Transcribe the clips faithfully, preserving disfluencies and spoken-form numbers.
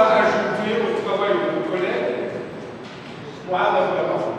à ajouter au travail de vos collègues? Voilà la parole.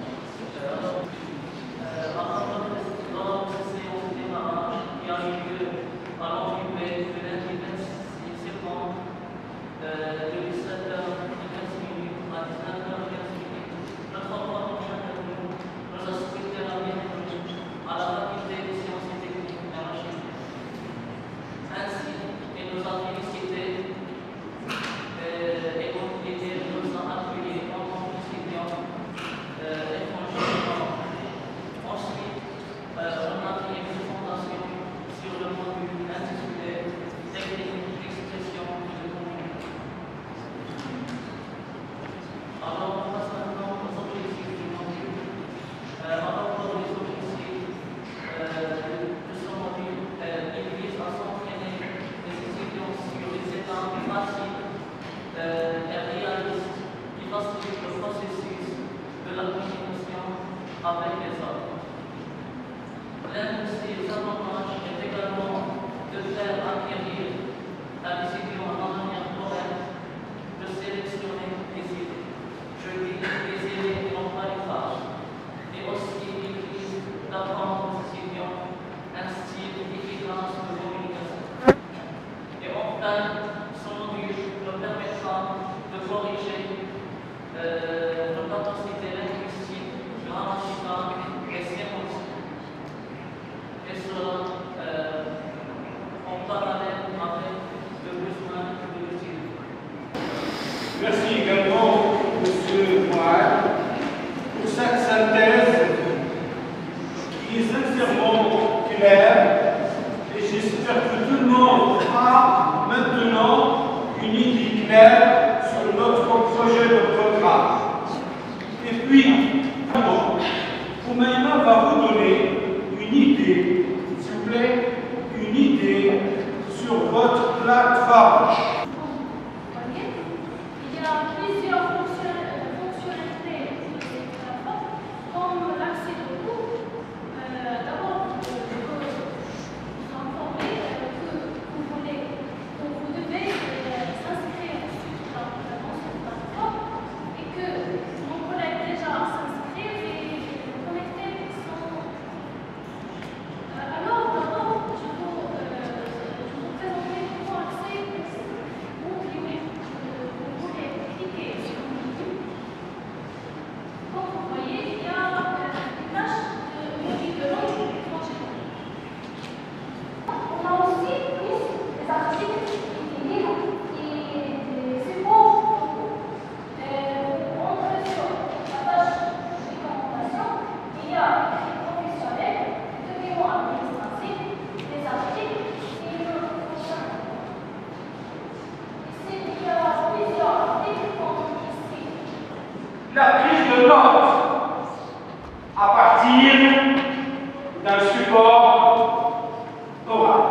avec les autres. L'un de ces avantages est également de faire acquérir la décision en manière correcte, de sélectionner les idées. Je dis les idées et non pas les tâches. Et aussi il vise d'apprendre aux décisions un style efficace de communication. Et enfin, son but me permettra de corriger euh, nos capacités linguistiques, grammaticales et sémantiques. Et cela euh, en parallèle avec le besoin de l'utiliser. Merci également, M. Moal, pour cette synthèse qui est sincèrement claire et j'espère que tout le monde a maintenant une idée claire sur notre projet de programme. Et puis, Oumaima va vous donner une idée, s'il vous plaît, une idée sur votre plateforme. Il y a plusieurs fonctionnalités de cette plateforme, comme l'accès au cours. D'abord, je veux vous informer que vous, voulez, que vous devez s'inscrire dans cette plateforme et que mon collègue déjà s'inscrire et connecter son. Alors, d'abord, je veux vous présenter comment accéder au client. Vous voulez cliquer sur le menu. Comme vous voyez, il y a une tâche de langue étrangère. On a aussi tous les articles, des livres et des supports. Pour entrer sur la page de recommandation, il y a les professionnels, les documents administratifs, les articles et le prochain. Ici, il y a plusieurs articles comme ici. La prise de notes à partir d'un support oral.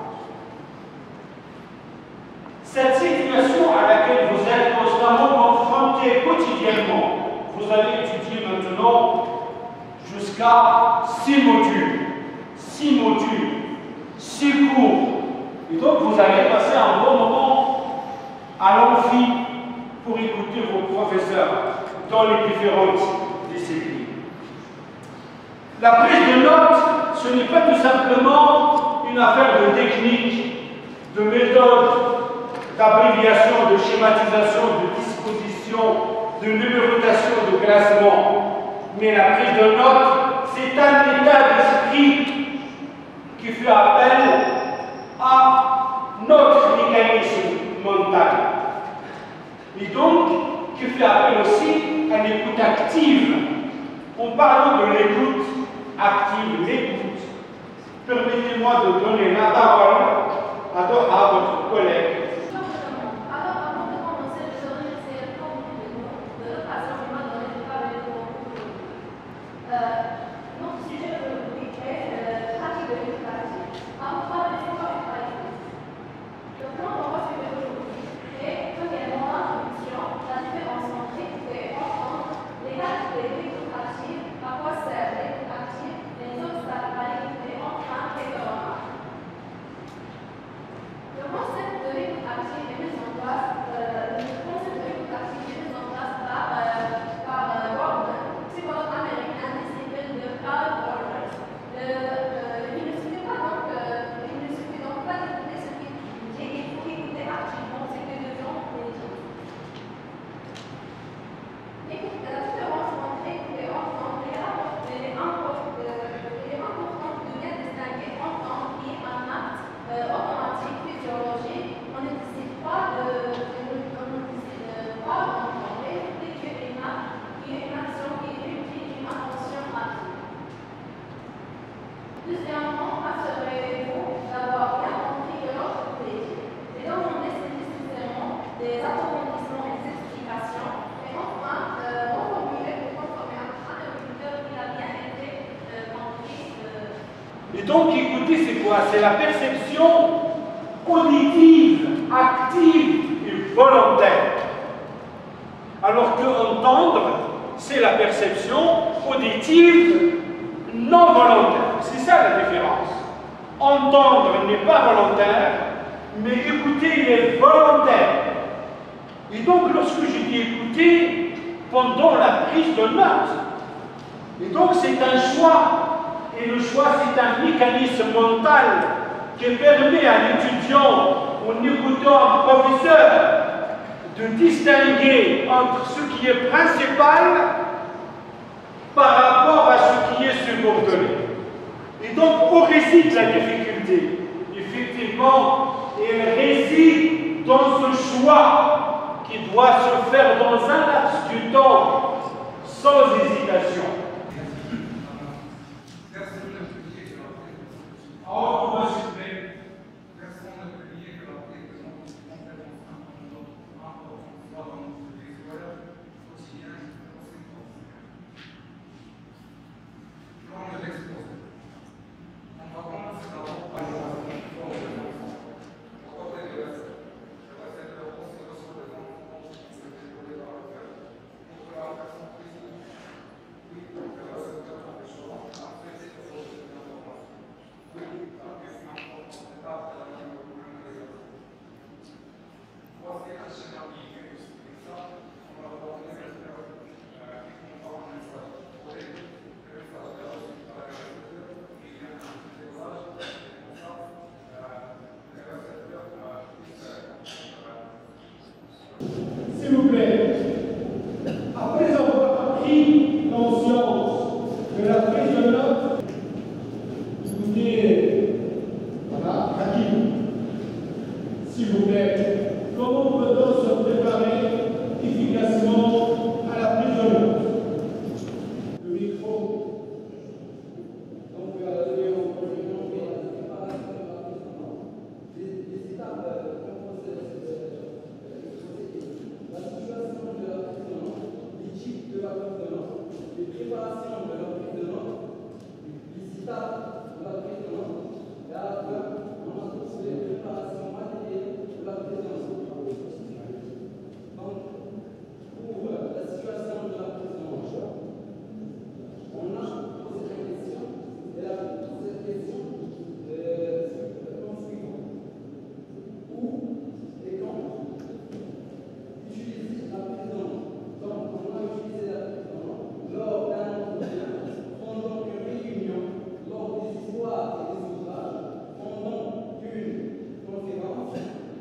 Cette situation à laquelle vous êtes constamment confrontés quotidiennement, vous allez étudier maintenant jusqu'à six modules. Six modules, six cours. Et donc vous allez passer un bon moment à l'amphi pour écouter vos professeurs dans les différentes disciplines. La prise de notes, ce n'est pas tout simplement une affaire de technique, de méthode, d'abréviation, de schématisation, de disposition, de numérotation, de classement. Mais la prise de notes, c'est un état d'esprit qui fait appel à notre mécanisme mental. Et donc, qui fait appel aussi à l'écoute active. En parlant de l'écoute active, l'écoute, permettez-moi de donner la parole à votre collègue. Alors, avant de commencer, je remercie comme de l'occasion qui m'a donné de parler de mon cours. Notre sujet aujourd'hui est pratique de l'éducation. Alors, on va les écoles éducatives. Le plan qu'on va suivre aujourd'hui est, premièrement, l'introduction, la différence entre écouter et entendre, les qualités de l'écoute active, à quoi sert l'écoute active, les obstacles à l'écouter en train et de remarque. Le concept de l'écoute des approfondissements et des explications. Et enfin, euh, reformuler pour transformer un interlocuteur qui a bien été euh, compris. Euh... Et donc, écoutez, c'est quoi? C'est la perception auditive, active et volontaire. Alors que entendre, c'est la perception auditive non volontaire. C'est ça la différence. Entendre n'est pas volontaire, mais écouter, il est volontaire. Et donc, lorsque je dis écouter, pendant la prise de note, et donc c'est un choix, et le choix c'est un mécanisme mental qui permet à l'étudiant, en écoutant un professeur, de distinguer entre ce qui est principal par rapport à ce qui est subordonné. Et donc, où réside la difficulté? Effectivement, elle réside dans ce choix qui doit se faire dans un laps du temps, sans hésitation. S'il vous plaît, après avoir pris conscience de la prise de note, écoutez, voilà, Hakim, s'il vous plaît, comment peut-on se préparer efficacement à la prise de note? Le micro. Donc, euh, les étapes qu'on procède. La situation de la prise de note, les types de la prise de note, les préparations de la prise de note, les étapes de la prise de note, et à la fin, on a tous les préparations matérielles de la prise de note. Donc, pour la situation de la prise de note, on a posé la question, et la posé la question comme suivant. Où et quand utiliser la prise de note. Donc, on a utilisé la prise de note lors d'un entretien, pendant une réunion, lors des histoires et des ouvrages, pendant une conférence.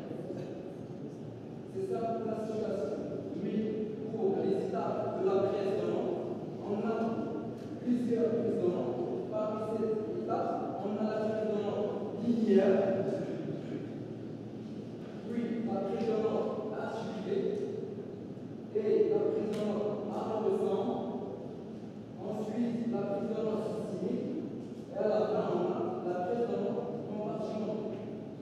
C'est ça pour la situation. Mais pour les étapes de la prise de note, on a plusieurs prises de note. Parmi ces étapes, on a la prise de note linéaire, puis la prise de note articulée, et la prise de note arborescente, ensuite la prise de note systémique, et à la fin on a la prise de note compartimentée.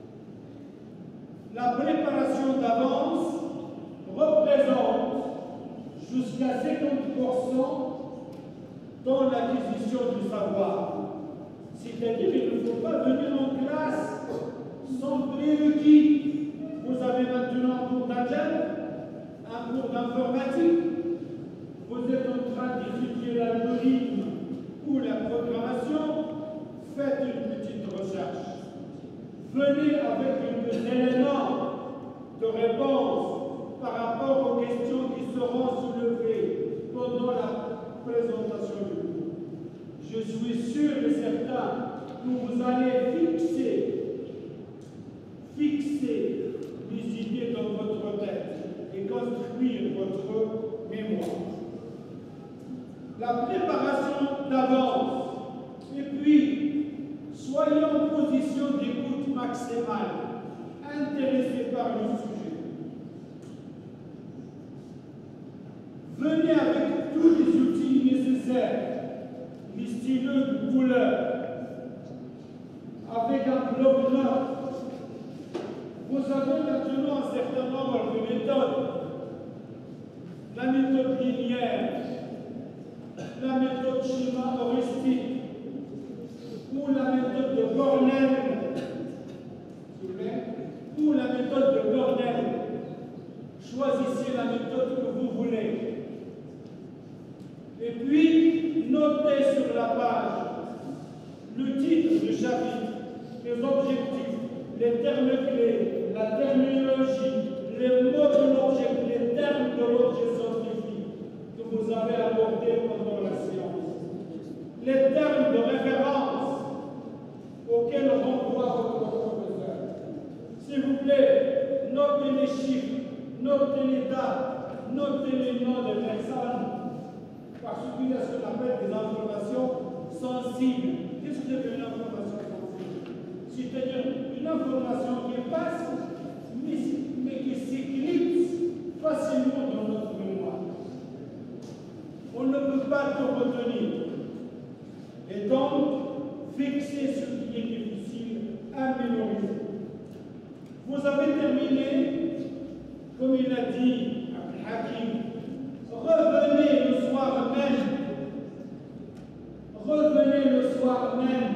La préparation d'avance représente jusqu'à cinquante pour cent dans l'acquisition du savoir. C'est-à-dire qu'il ne faut pas venir en classe sans prérequis. Vous avez maintenant un cours d'algèbre, un cours d'informatique, vous êtes en train d'étudier l'algorithme ou la programmation, faites une petite recherche. Venez avec des éléments de réponse par rapport aux questions qui seront soulevées pendant la présentation du cours. Je suis sûr et certain que vous allez fixer, fixer les idées dans votre tête et construire votre mémoire. La préparation d'avance, et puis soyez en position d'écoute maximale, intéressés par le sujet. Venez avec tous les outils nécessaires, les stylos de couleur, avec un bloc-notes. Vous Vous avez maintenant un certain nombre de méthodes. La méthode linéaire, la méthode schéma heuristique, ou la méthode de Cornell, s'il vous plaît, ou la méthode de Cornell. Choisissez la méthode que vous voulez. Et puis, notez sur la page le titre du chapitre, les objectifs, les termes clés, la terminologie, les mots de l'objet, les termes de l'objet scientifique que vous avez abordés pendant la séance. Les termes de référence auxquels renvoie votre professeur. S'il vous plaît, notez les chiffres, notez les dates, notez les noms des personnes, parce qu'il y a ce qu'on appelle des informations sensibles. Qu'est-ce que c'est une information sensible? C'est-à-dire une information qui passe, mais, mais qui s'éclipse facilement dans notre mémoire. On ne peut pas tout retenir. Et donc, fixer ce qui est difficile à mémoriser. Vous avez terminé, comme il a dit Hakim, revenez le soir même. Revenez le soir même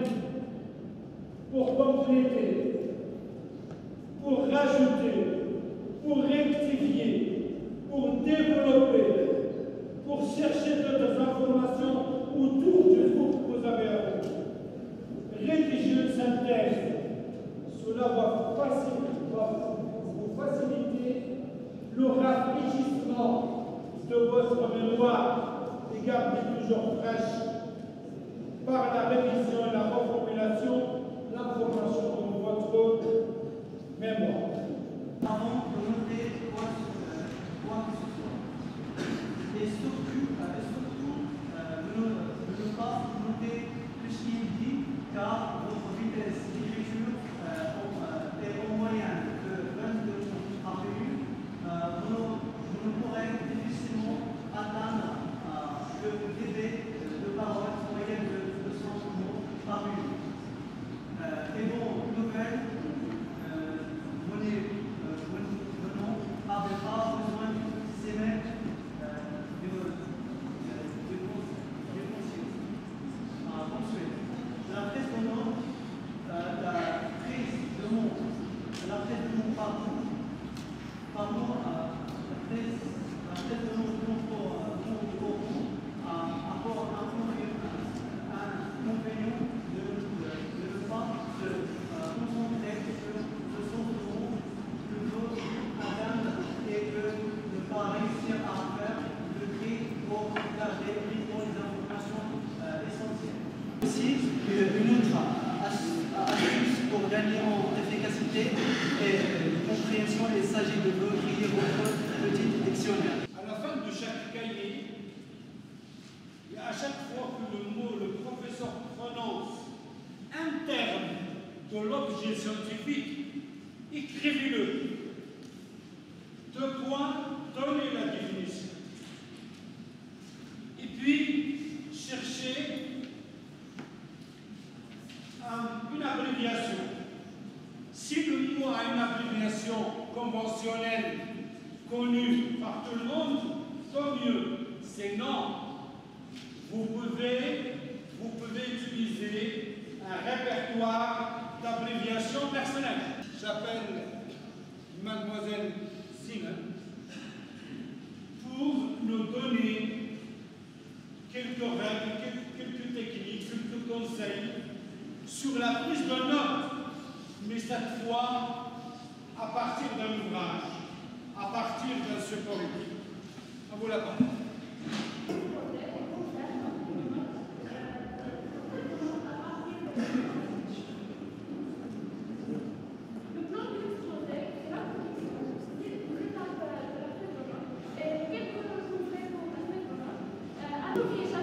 pour compléter, pour rajouter, pour rectifier, pour développer, pour chercher d'autres informations autour du groupe que vous avez appris. Rédiger une synthèse, cela va, faciliter, va vous faciliter le rafraîchissement de votre mémoire et garder toujours fraîche par la révision et la reformulation l'information dans votre mémoire. Avant de noter quoi, euh, quoi que ce soit. Et surtout, euh, surtout euh, de, ne, de ne pas noter tout ce qui est dit, car votre vitesse d'écriture euh, est en moyenne de vingt-deux par minute. Euh, vous, vous ne pourrez difficilement atteindre euh, le débit de parole en moyenne de deux cents mots par minute. Euh, et vos nouvelles euh, venez, euh, venons n'avez pas besoin de s'émettre euh, de, de, de, de conscience. Euh, ensuite, la prise de nom, euh, la prise de mot, la prise de mot pardon, pardon, euh, la prise, la prise de mot pour pour apporte un compagnon de ne pas se concentrer sur le sens de mot que l'autre atteindre et que ne pas réussir à faire le tri pour garder uniquement les informations euh, essentielles. Aussi, une autre astuce pour gagner en efficacité et compréhension, il s'agit de créer votre petit dictionnaire. À la fin de chaque cahier, et à chaque fois que le mot, le professeur prononce un terme de l'objet scientifique, écrivez-le. Deux points, donnez la définition. Et puis, cherchez un, une abréviation. Si le mot a une abréviation conventionnelle connue par tout le monde, tant mieux. Sinon, vous pouvez, vous pouvez utiliser un répertoire d'abréviations personnelles. J'appelle Mademoiselle Zimmer pour nous donner quelques règles, quelques, quelques techniques, quelques conseils sur la prise de notes, mais cette fois à partir d'un ouvrage, à partir d'un support écrit. À vous la parole. Quelques conseils pour la méthode.